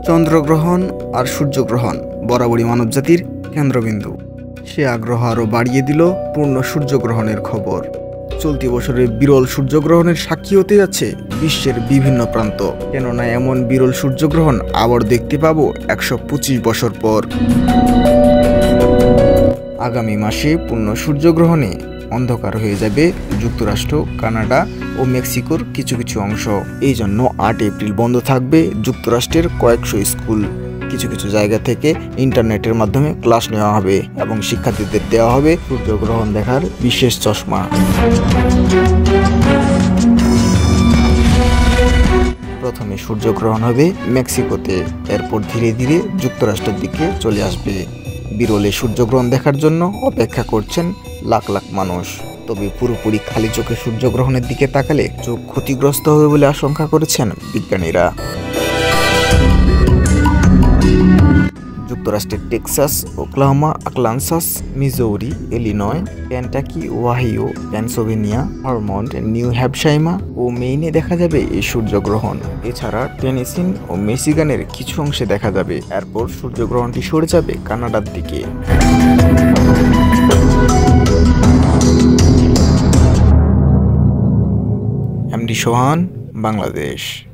চন্দ্রগ্রহণ আর সূর্যগ্রহণ বরাবরই মানবজাতির কেন্দ্রবিন্দু। সে আগ্রহ আরও বাড়িয়ে দিল পূর্ণ সূর্যগ্রহণের খবর। চলতি বছরের বিরল সূর্যগ্রহণের সাক্ষী হতে যাচ্ছে বিশ্বের বিভিন্ন প্রান্ত। কেননা এমন বিরল সূর্যগ্রহণ আবার দেখতে পাবো 125 বছর পর। আগামী মাসে পূর্ণ সূর্যগ্রহণে অন্ধকার হয়ে যাবে যুক্তরাষ্ট্র, কানাডা ও মেক্সিকোর কিছু কিছু অংশ। এই জন্য 8 এপ্রিল বন্ধ থাকবে যুক্তরাষ্ট্রের কয়েকশো স্কুল। কিছু কিছু জায়গা থেকে ইন্টারনেটের মাধ্যমে ক্লাস নেওয়া হবে এবং শিক্ষার্থীদের দেওয়া হবে সূর্যগ্রহণ দেখার বিশেষ চশমা। প্রথমে সূর্যগ্রহণ হবে মেক্সিকোতে, এরপর ধীরে ধীরে যুক্তরাষ্ট্রের দিকে চলে আসবে। বিরলে সূর্যগ্রহণ দেখার জন্য অপেক্ষা করছেন লাখ লাখ মানুষ। তবে পুরোপুরি খালি চোখে সূর্যগ্রহণের দিকে তাকালে চোখ ক্ষতিগ্রস্ত হবে বলে আশঙ্কা করেছেন বিজ্ঞানীরা। যুক্তরাষ্ট্রের Texas, Oklahoma, Arkansas, Missouri, Illinois, Kentucky, Ohio, Pennsylvania, Vermont, New Hampshire ও মেইনে দেখা যাবে এই সূর্যগ্রহণ। এছাড়া টেনেসি ও মিশিগানের কিছু অংশে দেখা যাবে। এরপর সূর্যগ্রহণটি সরে যাবে কানাডার দিকে। এমডি সোহান, বাংলাদেশ।